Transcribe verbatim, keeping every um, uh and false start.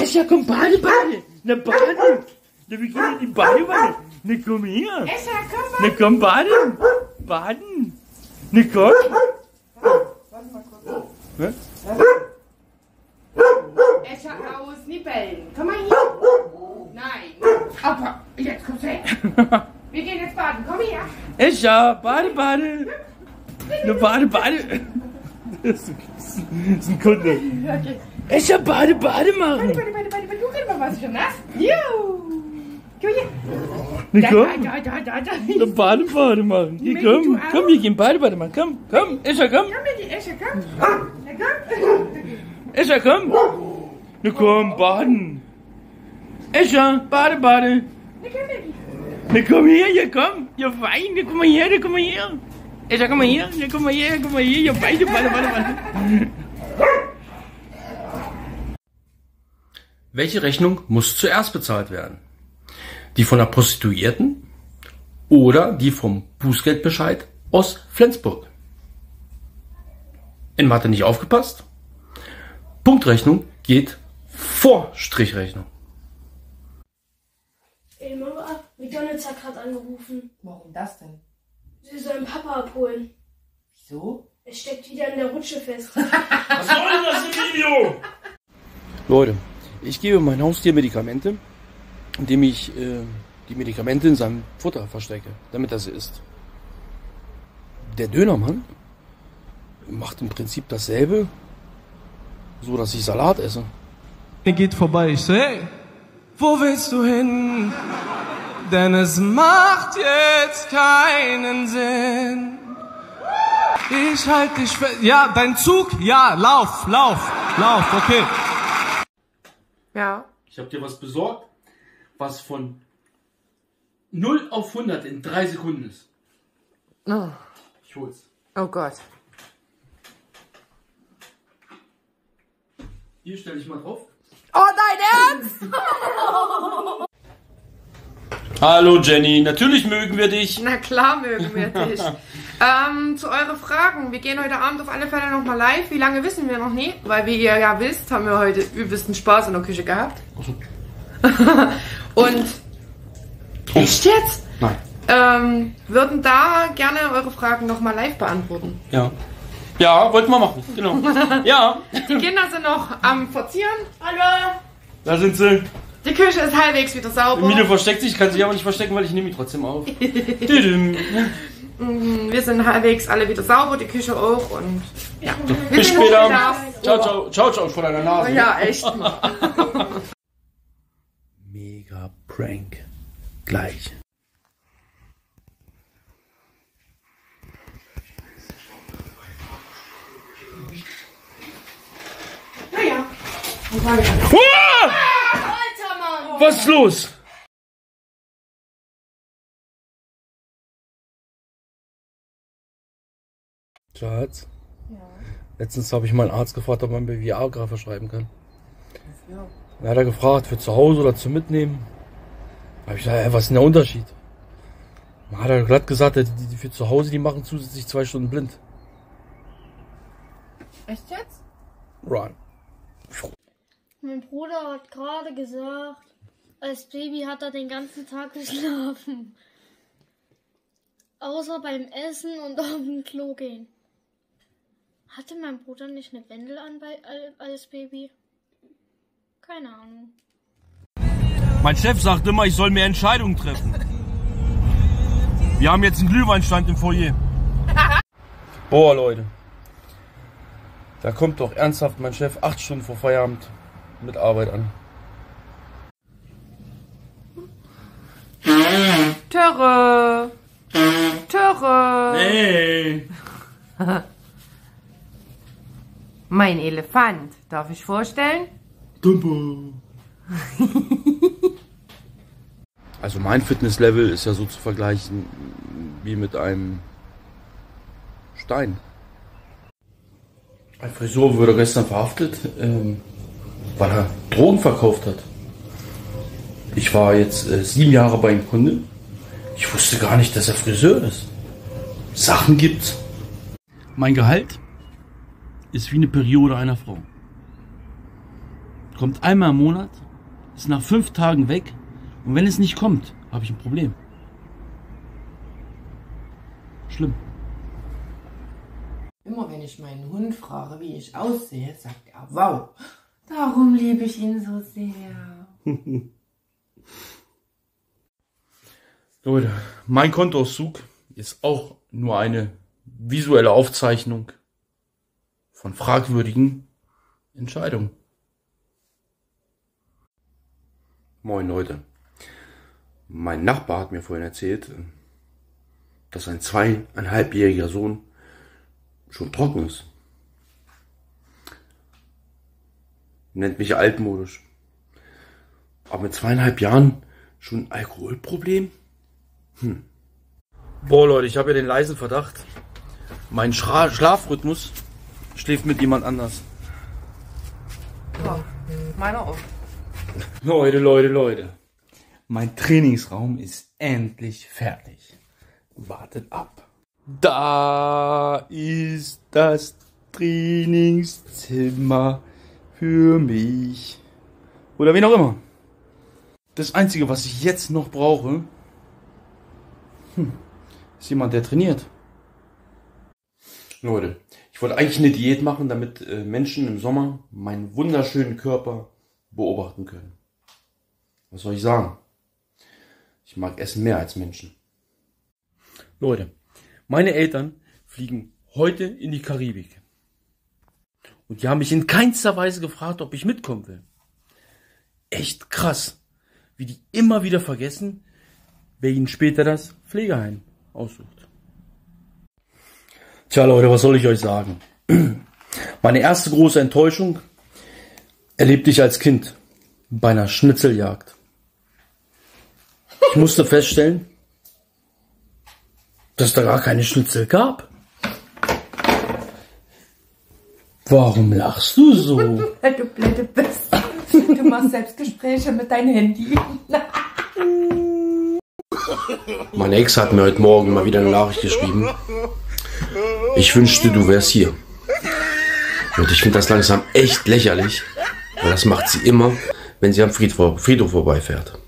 Escher, komm, Bade, Bade. Na, Bade. Na, wir gehen in die Badewanne. Na, komm her. Escher, komm, Na, komm, baden. Baden. Na, komm. Warte mal kurz. Was? Escher, aus, nicht bellen. Komm mal hier. Nein. Aber, jetzt kommst du her. Wir gehen jetzt baden. Komm her. Escher, Bade, Bade. Na, Bade, Bade. Das ist ein Kunde. Okay. Escher, Bade, Bade machen. Bade, bade, bade, bade, bade. Du kriegst mal was schon nass. Juhu. Komm hier. Na, Da, komm. da, da, da, da. Na, Bade, Bade machen. Hier, Micky, komm. du auch? Komm, wir gehen Bade, Bade machen. Komm, komm. Escher, komm. Komm, Micky, Escher, komm. Na, komm. Escher, komm. Na, komm, baden. Escher, Bade, Bade. Na, komm, Micky. Na, komm her, hier, komm. Ja, fein. Na, komm mal her, na, komm mal her. Escher, komm mal her. Na, komm mal her, komm mal her. Ja, beide, Bade, Bade, Bade. Welche Rechnung muss zuerst bezahlt werden? Die von der Prostituierten oder die vom Bußgeldbescheid aus Flensburg? In Mathe nicht aufgepasst? Punktrechnung geht vor Strichrechnung. Ey Mama, McDonald's hat gerade angerufen. Warum das denn? Sie sollen Papa abholen. Wieso? Er steckt wieder in der Rutsche fest. Was soll denn das im Video? Leute, ich gebe meinem Haustier Medikamente, indem ich äh, die Medikamente in seinem Futter verstecke, damit er sie isst. Der Dönermann macht im Prinzip dasselbe, so dass ich Salat esse. Er geht vorbei, ich so, hey, wo willst du hin? Denn es macht jetzt keinen Sinn. Ich halte dich fest. Ja, dein Zug? Ja, lauf, lauf, lauf, okay. Ja. Ich habe dir was besorgt, was von null auf hundert in drei Sekunden ist. Oh, Ich hol's. oh Gott. Hier stelle ich mal drauf. Oh, dein Ernst? Hallo Jenny, natürlich mögen wir dich. Na klar mögen wir dich. ähm, zu euren Fragen. Wir gehen heute Abend auf alle Fälle nochmal live. Wie lange wissen wir noch nie? Weil wie ihr ja wisst, haben wir heute übelsten Spaß in der Küche gehabt. Und echt jetzt? Nein. Ähm, würden da gerne eure Fragen nochmal live beantworten. Ja. Ja, wollten wir machen. Genau. Ja. Die Kinder sind noch am Verzieren. Hallo. Da sind sie. Die Küche ist halbwegs wieder sauber. Milo versteckt sich, kann sich aber nicht verstecken, weil ich nehme ihn trotzdem auf. Düdüm. Wir sind halbwegs alle wieder sauber, die Küche auch und ja. Wir Bis sind später. wieder- Ciao, ciao, ciao, ciao vor deiner Nase. Ja, echt. Mega Prank. Gleich. Naja. Ah! Alter Mann! Was ist los? Schatz? Ja. Letztens habe ich meinen Arzt gefragt, ob man mir Viagra verschreiben kann. Ja. Dann hat er gefragt, für zu Hause oder zum Mitnehmen. Da habe ich gesagt, ey, was ist denn der Unterschied? Dann hat er glatt gesagt, die, die für zu Hause, die machen zusätzlich zwei Stunden blind. Echt jetzt? Run. Mein Bruder hat gerade gesagt, als Baby hat er den ganzen Tag geschlafen. Außer beim Essen und auf dem Klo gehen. Hatte mein Bruder nicht eine Windel an bei, als Baby? Keine Ahnung. Mein Chef sagt immer, ich soll mehr Entscheidungen treffen. Wir haben jetzt einen Glühweinstand im Foyer. Boah, Leute. Da kommt doch ernsthaft mein Chef acht Stunden vor Feierabend mit Arbeit an. Töre. Töre. Hey. Mein Elefant. Darf ich vorstellen? Dumbo. Also mein Fitnesslevel ist ja so zu vergleichen wie mit einem Stein. Ein Friseur wurde gestern verhaftet, ähm, weil er Drogen verkauft hat. Ich war jetzt äh, sieben Jahre bei ihm Kunde. Ich wusste gar nicht, dass er Friseur ist. Sachen gibt's. Mein Gehalt ist wie eine Periode einer Frau. kommt einmal im Monat, ist nach fünf Tagen weg und wenn es nicht kommt, habe ich ein Problem. Schlimm. Immer wenn ich meinen Hund frage, wie ich aussehe, sagt er, wow, darum liebe ich ihn so sehr. Leute, mein Kontoauszug ist auch nur eine visuelle Aufzeichnung von fragwürdigen Entscheidungen. Moin Leute, mein Nachbar hat mir vorhin erzählt, dass sein zweieinhalbjähriger Sohn schon trocken ist. Nennt mich altmodisch. Aber mit zweieinhalb Jahren schon ein Alkoholproblem? Hm. Boah Leute, ich habe ja den leisen Verdacht, mein Schra Schlafrhythmus schläft mit jemand anders. Ja, meiner auch. Leute, Leute, Leute. Mein Trainingsraum ist endlich fertig. Wartet ab. Da ist das Trainingszimmer für mich. Oder wen auch immer. Das Einzige, was ich jetzt noch brauche, hm, ist jemand, der trainiert. Leute, ich wollte eigentlich eine Diät machen, damit äh, Menschen im Sommer meinen wunderschönen Körper beobachten können. Was soll ich sagen? Ich mag Essen mehr als Menschen. Leute, meine Eltern fliegen heute in die Karibik. Und die haben mich in keinster Weise gefragt, ob ich mitkommen will. Echt krass, wie die immer wieder vergessen, wer ihnen später das Pflegeheim aussucht. Tja Leute, was soll ich euch sagen? Meine erste große Enttäuschung erlebte ich als Kind bei einer Schnitzeljagd. Ich musste feststellen, dass es da gar keine Schnitzel gab. Warum lachst du so? Weil du blöde bist. Du machst Selbstgespräche mit deinem Handy. Meine Ex hat mir heute Morgen mal wieder eine Nachricht geschrieben. Ich wünschte, du wärst hier. Und ich finde das langsam echt lächerlich, weil das macht sie immer, wenn sie am Friedhof, Friedhof vorbeifährt.